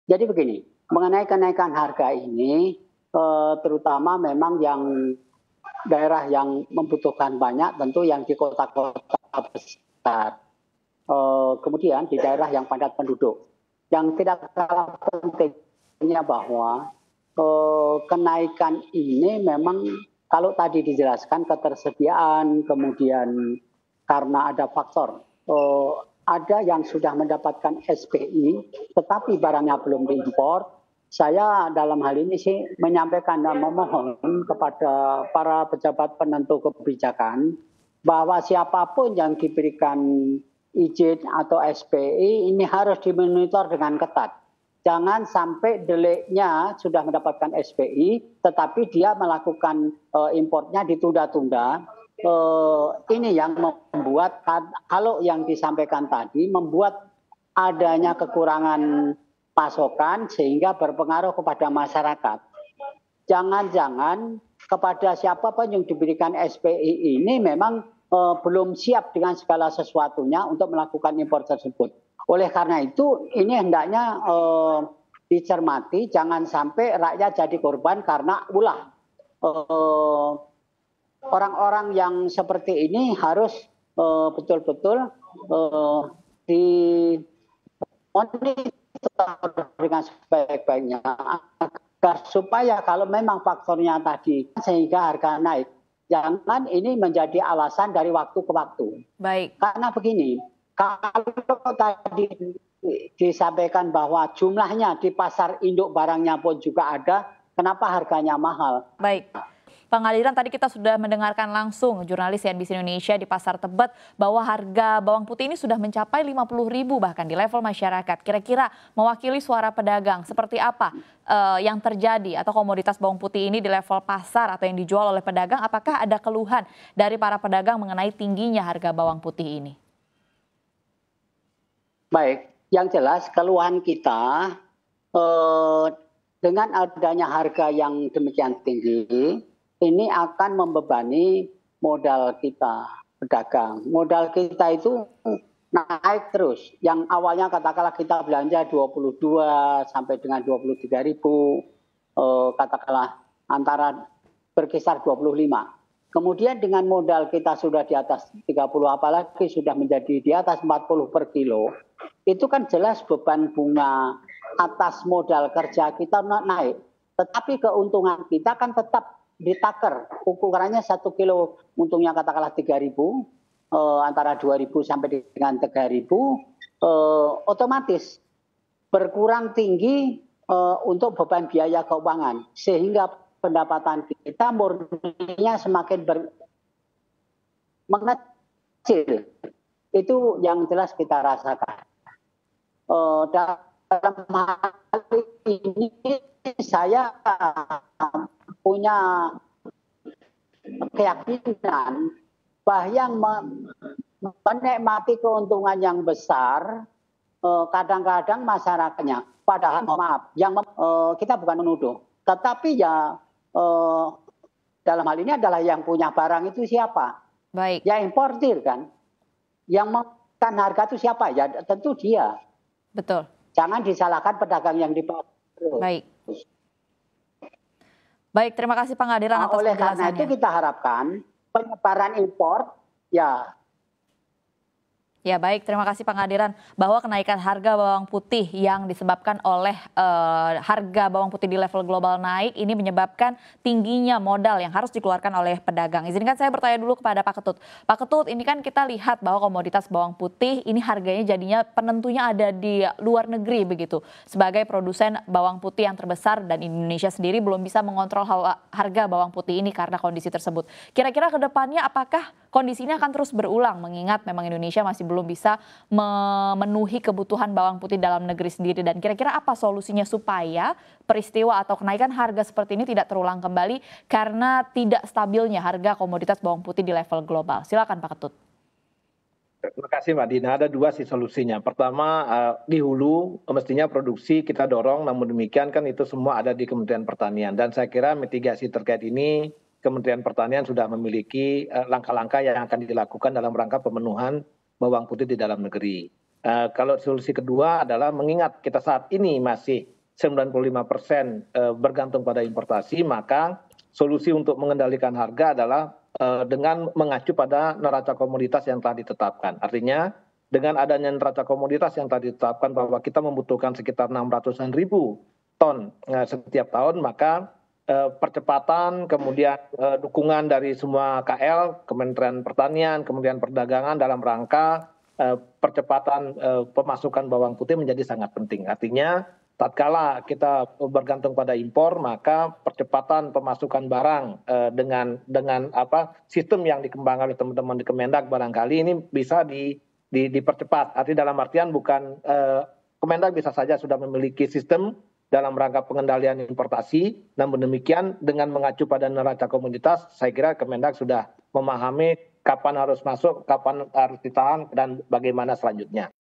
Jadi begini, mengenai kenaikan harga ini, terutama memang yang daerah yang membutuhkan banyak, tentu yang di kota-kota besar. Kemudian di daerah yang padat penduduk. Yang tidak kalah pentingnya bahwa kenaikan ini memang kalau tadi dijelaskan ketersediaan, kemudian karena ada faktor ada yang sudah mendapatkan SPI, tetapi barangnya belum diimpor. Saya dalam hal ini sih menyampaikan dan memohon kepada para pejabat penentu kebijakan bahwa siapapun yang diberikan izin atau SPI ini harus dimonitor dengan ketat. Jangan sampai deliknya sudah mendapatkan SPI, tetapi dia melakukan importnya ditunda-tunda. Ini yang membuat, kalau yang disampaikan tadi, membuat adanya kekurangan pasokan sehingga berpengaruh kepada masyarakat. Jangan-jangan kepada siapapun yang diberikan SPI ini memang belum siap dengan segala sesuatunya untuk melakukan impor tersebut. Oleh karena itu ini hendaknya dicermati, jangan sampai rakyat jadi korban karena ulah. Orang-orang yang seperti ini harus betul-betul dimonitor dengan sebaik-baiknya agar supaya kalau memang faktornya tadi sehingga harga naik, jangan ini menjadi alasan dari waktu ke waktu. Baik. Karena begini, kalau tadi disampaikan bahwa jumlahnya di pasar induk barangnya pun juga ada, kenapa harganya mahal? Baik. Pengadilan tadi kita sudah mendengarkan langsung jurnalis CNBC Indonesia di Pasar Tebet bahwa harga bawang putih ini sudah mencapai 50.000 bahkan di level masyarakat. Kira-kira mewakili suara pedagang seperti apa yang terjadi atau komoditas bawang putih ini di level pasar atau yang dijual oleh pedagang? Apakah ada keluhan dari para pedagang mengenai tingginya harga bawang putih ini? Baik, yang jelas keluhan kita dengan adanya harga yang demikian tinggi, ini akan membebani modal kita, pedagang. Modal kita itu naik terus. Yang awalnya katakanlah kita belanja 22 sampai dengan 23.000, katakanlah antara berkisar 25. Kemudian dengan modal kita sudah di atas 30, apalagi sudah menjadi di atas 40 per kilo, itu kan jelas beban bunga atas modal kerja kita naik. Tetapi keuntungan kita kan tetap ditaker. Ukurannya 1 kilo untungnya katakanlah 3.000, antara 2.000 sampai dengan 3.000, otomatis berkurang tinggi untuk beban biaya keuangan. Sehingga pendapatan kita murninya semakin mengecil. Itu yang jelas kita rasakan. Dalam hal ini saya punya keyakinan bahwa yang menikmati keuntungan yang besar kadang-kadang masyarakatnya. Padahal maaf, kita bukan menuduh, tetapi ya dalam hal ini adalah yang punya barang itu siapa? Baik. Ya importir kan. Yang menekan harga itu siapa? Ya tentu dia. Betul. Jangan disalahkan pedagang yang di pasar. Baik. Baik, terima kasih Pak Ngadiran atas oleh karena penjelasannya. itu kita harapkan penyebaran impor ya. Ya baik, terima kasih Pak Ngadiran bahwa kenaikan harga bawang putih yang disebabkan oleh harga bawang putih di level global naik ini menyebabkan tingginya modal yang harus dikeluarkan oleh pedagang. Izinkan saya bertanya dulu kepada Pak Ketut. Pak Ketut, ini kan kita lihat bahwa komoditas bawang putih ini harganya jadinya penentunya ada di luar negeri begitu. Sebagai produsen bawang putih yang terbesar dan Indonesia sendiri belum bisa mengontrol harga bawang putih ini karena kondisi tersebut. Kira-kira ke depannya apakah kondisi ini akan terus berulang mengingat memang Indonesia masih belum bisa memenuhi kebutuhan bawang putih dalam negeri sendiri, dan kira-kira apa solusinya supaya peristiwa atau kenaikan harga seperti ini tidak terulang kembali karena tidak stabilnya harga komoditas bawang putih di level global? Silakan Pak Ketut. Terima kasih Mbak Dina, ada dua sih solusinya. Pertama, di hulu mestinya produksi kita dorong, namun demikian kan itu semua ada di Kementerian Pertanian, dan saya kira mitigasi terkait ini Kementerian Pertanian sudah memiliki langkah-langkah yang akan dilakukan dalam rangka pemenuhan bawang putih di dalam negeri. Kalau solusi kedua adalah mengingat kita saat ini masih 95% bergantung pada importasi, maka solusi untuk mengendalikan harga adalah dengan mengacu pada neraca komoditas yang telah ditetapkan. Artinya dengan adanya neraca komoditas yang telah ditetapkan bahwa kita membutuhkan sekitar 600-an ribu ton setiap tahun, maka percepatan, kemudian dukungan dari semua KL, Kementerian Pertanian, kemudian Perdagangan dalam rangka percepatan pemasukan bawang putih menjadi sangat penting. Artinya tatkala kita bergantung pada impor, maka percepatan pemasukan barang dengan sistem yang dikembangkan oleh teman-teman di Kemendak barangkali ini bisa dipercepat. Artinya dalam artian bukan Kemendak bisa saja sudah memiliki sistem dalam rangka pengendalian importasi, namun demikian dengan mengacu pada neraca komoditas, saya kira Kemendak sudah memahami kapan harus masuk, kapan harus ditahan, dan bagaimana selanjutnya.